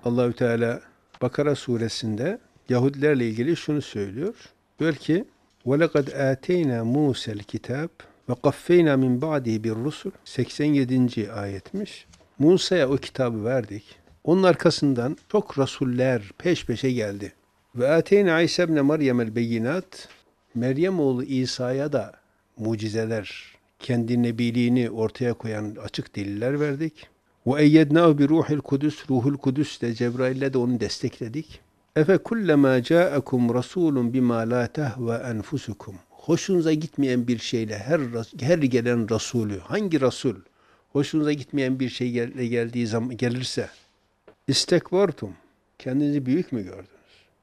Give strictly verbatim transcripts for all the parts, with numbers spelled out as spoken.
Allahü Teala Bakara suresinde Yahudilerle ilgili şunu söylüyor. Diyor ki: وَلَقَدْ آتَيْنَا مُوسَى الْكِتَابِ وَقَفَّيْنَا مِنْ بَعْدِهِ بِالرُّسُلِ seksen yedinci ayetmiş. Musa'ya o kitabı verdik. Onun arkasından çok rasuller peş peşe geldi. Ve ateyna İsa ibn Meryem'el beyinat, Meryem oğlu İsa'ya da mucizeler, kendi nebiliğini ortaya koyan açık deliller verdik. Ve eyyednahu bi ruhil kudüs, ruhul kudüs de Cebrail'le de onu destekledik. Efe kullema ca'akum rasulun bima la tehve enfusukum. Hoşunuza gitmeyen bir şeyle her her gelen rasulü, hangi rasul hoşunuza gitmeyen bir şey gel, geldiği zaman gelirse istekbartum. Kendinizi büyük mü gördünüz?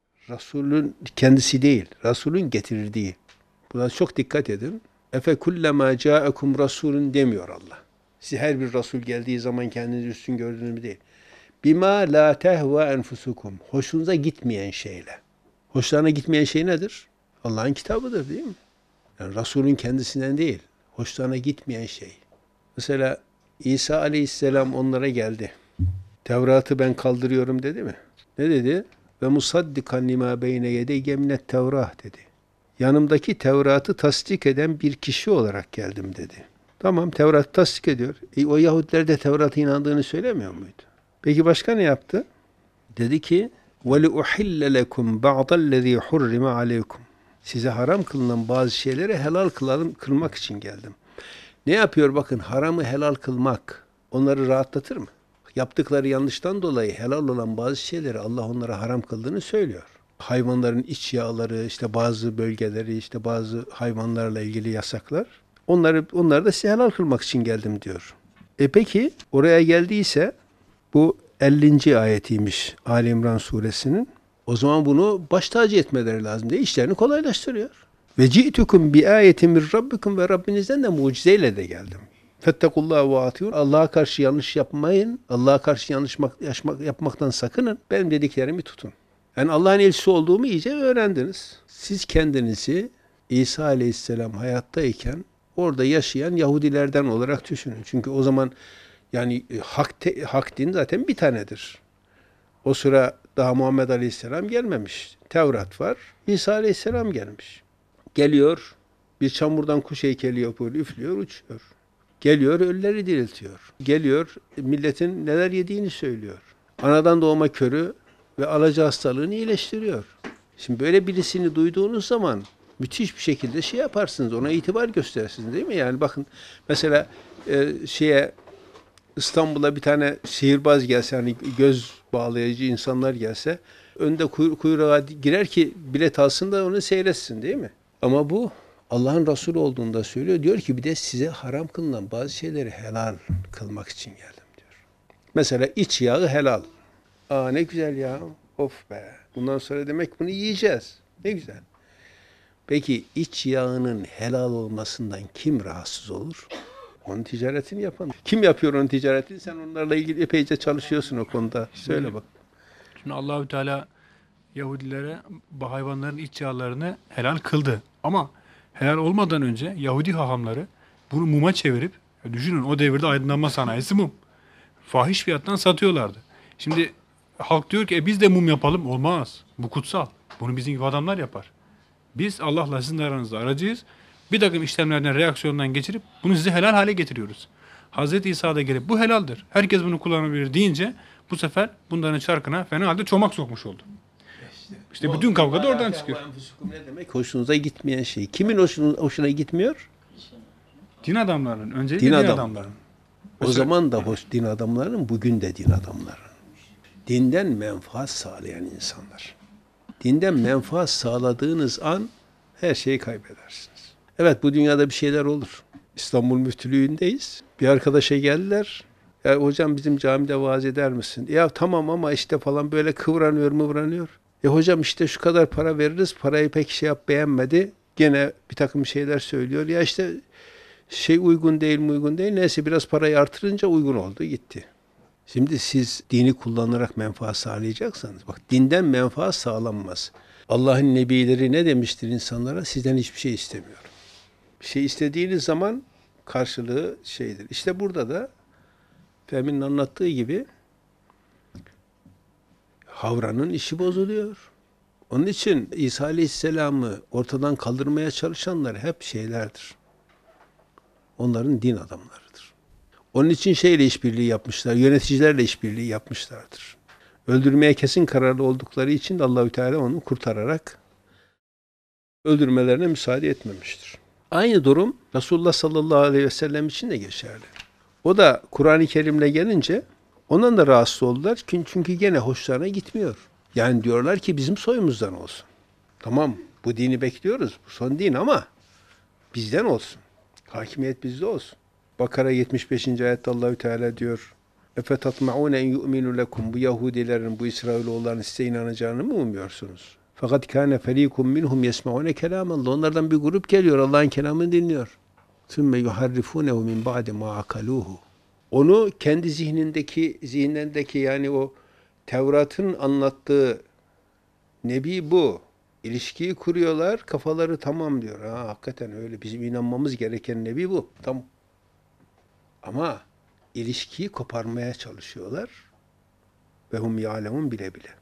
Rasulün kendisi değil, Rasulün getirildiği. Buna çok dikkat edin. Efe kullema ca'akum rasulun demiyor Allah. Size her bir Rasul geldiği zaman kendinizi üstün gördüğünüz mü değil. Bima la tehve enfusukum. Hoşunuza gitmeyen şeyle. Hoşlarına gitmeyen şey nedir? Allah'ın kitabıdır değil mi? Yani Resulün kendisinden değil. Hoşlarına gitmeyen şey. Mesela İsa aleyhisselam onlara geldi. Tevrat'ı ben kaldırıyorum dedi mi? Ne dedi? Ve musaddikan lima beyne yedeyye minet tevrah dedi. Yanımdaki Tevrat'ı tasdik eden bir kişi olarak geldim dedi. Tamam, Tevrat'ı tasdik ediyor. E, o Yahudiler de Tevrat'a inandığını söylemiyor muydu? Peki başka ne yaptı? Dedi ki وَلِأُحِلَّ لَكُمْ بَعْضَ الَّذ۪ي حُرِّمَ عَلَيْكُمْ. Size haram kılınan bazı şeyleri helal kılalım, kılmak için geldim. Ne yapıyor bakın, haramı helal kılmak onları rahatlatır mı? Yaptıkları yanlıştan dolayı helal olan bazı şeyleri Allah onlara haram kıldığını söylüyor. Hayvanların iç yağları, işte bazı bölgeleri, işte bazı hayvanlarla ilgili yasaklar. Onları, onları da size helal kılmak için geldim diyor. E peki oraya geldiyse bu ellinci ayetiymiş Ali İmran suresinin. O zaman bunu baş tacı etmeleri lazım diye işlerini kolaylaştırıyor. Ve ci'tukum bi ayetin min rabbikum, ve Rabbinizden de mucizeyle de geldim. Fettekullaha ve atiyun. Allah'a karşı yanlış yapmayın. Allah'a karşı yanlış yapmaktan sakının. Benim dediklerimi tutun. Yani Allah'ın elçisi olduğumu iyice öğrendiniz. Siz kendinizi İsa Aleyhisselam hayattayken orada yaşayan Yahudilerden olarak düşünün. Çünkü o zaman yani hak, te, hak din zaten bir tanedir. O sıra daha Muhammed Aleyhisselam gelmemiş. Tevrat var. İsa Aleyhisselam gelmiş. Geliyor, bir çamurdan kuş heykeli yapıyor, üflüyor, uçuyor. Geliyor, ölüleri diriltiyor. Geliyor, milletin neler yediğini söylüyor. Anadan doğma körü ve alaca hastalığını iyileştiriyor. Şimdi böyle birisini duyduğunuz zaman müthiş bir şekilde şey yaparsınız, ona itibar gösterirsiniz değil mi? Yani bakın mesela e, şeye İstanbul'a bir tane sihirbaz gelse, hani göz bağlayıcı insanlar gelse, önde kuy- kuyruğa girer ki bilet alsın da onu seyretsin değil mi? Ama bu Allah'ın Resulü olduğunu da söylüyor. Diyor ki bir de size haram kılınan bazı şeyleri helal kılmak için geldim diyor. Mesela iç yağı helal. Aa ne güzel ya. Of be. Bundan sonra demek bunu yiyeceğiz. Ne güzel. Peki iç yağının helal olmasından kim rahatsız olur? Onun ticaretini yapan. Kim yapıyor onun ticaretini? Sen onlarla ilgili epeyce çalışıyorsun o konuda. Söyle bak. Şimdi Allahü Teala Yahudilere bu hayvanların iç yağlarını helal kıldı. Ama helal olmadan önce Yahudi hahamları bunu muma çevirip, ya düşünün o devirde aydınlanma sanayisi mum. Fahiş fiyattan satıyorlardı. Şimdi halk diyor ki e biz de mum yapalım. Olmaz. Bu kutsal. Bunu bizim gibi adamlar yapar. Biz Allah'la sizin aranızda aracıyız. Bir takım işlemlerden, reaksiyondan geçirip bunu size helal hale getiriyoruz. Hazreti İsa da gelip bu helaldir, herkes bunu kullanabilir deyince bu sefer bunların çarkına fena halde çomak sokmuş oldu. İşte bütün kavga da oradan çıkıyor. Ne demek? Hoşunuza gitmeyen şey. Kimin hoşuna, hoşuna gitmiyor? Din adamlarının, öncelikle Din din, adam. adamlarının. O Mesela, zaman da hoş din adamlarının, bugün de din adamlarının. Dinden menfaat sağlayan insanlar. Dinden menfaat sağladığınız an her şeyi kaybedersiniz. Evet, bu dünyada bir şeyler olur. İstanbul Müftülüğü'ndeyiz. Bir arkadaşa geldiler. Ya hocam bizim camide vaaz eder misin? Ya tamam ama işte falan böyle kıvranıyor mıvranıyor. E hocam işte şu kadar para veririz. Parayı pek şey yap beğenmedi. Gene bir takım şeyler söylüyor. Ya işte şey uygun değil mi uygun değil. Neyse biraz parayı artırınca uygun oldu gitti. Şimdi siz dini kullanarak menfaat sağlayacaksanız, bak dinden menfaat sağlanmaz. Allah'ın nebileri ne demiştir insanlara? Sizden hiçbir şey istemiyorum. Bir şey istediğiniz zaman karşılığı şeydir. İşte burada da Fehmi'nin anlattığı gibi Havranın işi bozuluyor. Onun için İsa Aleyhisselam'ı ortadan kaldırmaya çalışanlar hep şeylerdir. Onların din adamlarıdır. Onun için şeyle işbirliği yapmışlar, yöneticilerle işbirliği yapmışlardır. Öldürmeye kesin kararlı oldukları için de Allahü Teala onu kurtararak öldürmelerine müsaade etmemiştir. Aynı durum Resulullah sallallahu aleyhi ve sellem için de geçerli. O da Kur'an-ı Kerim'le gelince ondan da rahatsız oldular. Çünkü gene hoşlarına gitmiyor. Yani diyorlar ki bizim soyumuzdan olsun. Tamam, bu dini bekliyoruz. Bu son din ama bizden olsun. Hakimiyet bizde olsun. Bakara yetmiş beşinci ayette Allahü Teala diyor: "Efe tatmaun en yu'minu lekum." Bu Yahudilerin, bu İsrailoğulların size inanacağını mı umuyorsunuz? Fakat kâne ferîkum minhum yesme'une kelâmallah. Onlardan bir grup geliyor, Allah'ın kelamını dinliyor. Sümme yuharrifûnehu min ba'di mâ akalûhu. Onu kendi zihnindeki, zihinlerindeki yani o Tevrat'ın anlattığı Nebi bu. İlişkiyi kuruyorlar, kafaları tamam diyor. Ha, hakikaten öyle, bizim inanmamız gereken Nebi bu. Tamam. Ama ilişkiyi koparmaya çalışıyorlar. Ve hum ya'lemun bile bile.